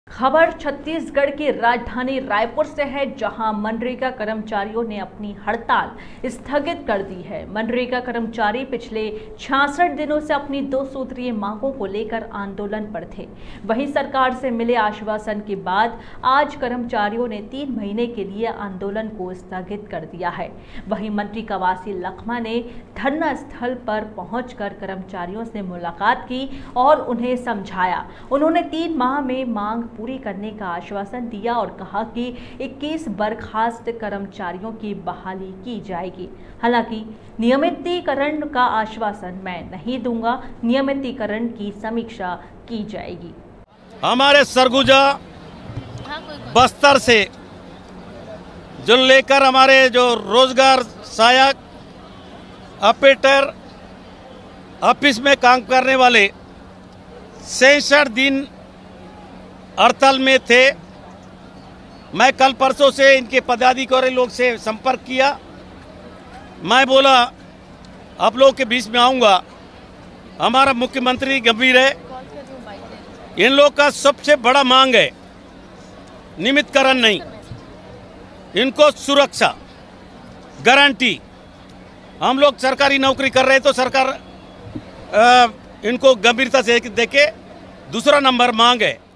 खबर छत्तीसगढ़ की राजधानी रायपुर से है, जहां मनरेगा कर्मचारियों ने अपनी हड़ताल स्थगित कर दी है। मनरेगा कर्मचारी पिछले 66 दिनों से अपनी 2 सूत्रीय मांगों को लेकर आंदोलन पर थे। वहीं सरकार से मिले आश्वासन के बाद आज कर्मचारियों ने 3 महीने के लिए आंदोलन को स्थगित कर दिया है। वहीं मंत्री कवासी लखमा ने धरना स्थल पर पहुंचकर कर्मचारियों से मुलाकात की और उन्हें समझाया। उन्होंने 3 माह में मांग पूरी करने का आश्वासन दिया और कहा कि 21 बर्खास्त कर्मचारियों की बहाली की जाएगी। हालांकि नियमितीकरण का आश्वासन मैं नहीं दूंगा, नियमितीकरण की समीक्षा की जाएगी। हमारे सरगुजा बस्तर से जो लेकर हमारे जो रोजगार सहायक ऑपरेटर ऑफिस में काम करने वाले 66 दिन हड़ताल में थे। मैं कल परसों से इनके पदाधिकारी लोग से संपर्क किया। मैं बोला आप लोग के बीच में आऊंगा। हमारा मुख्यमंत्री गंभीर है। इन लोग का सबसे बड़ा मांग है नियमितीकरण नहीं, इनको सुरक्षा गारंटी। हम लोग सरकारी नौकरी कर रहे तो सरकार इनको गंभीरता से देखे। दूसरा नंबर मांग है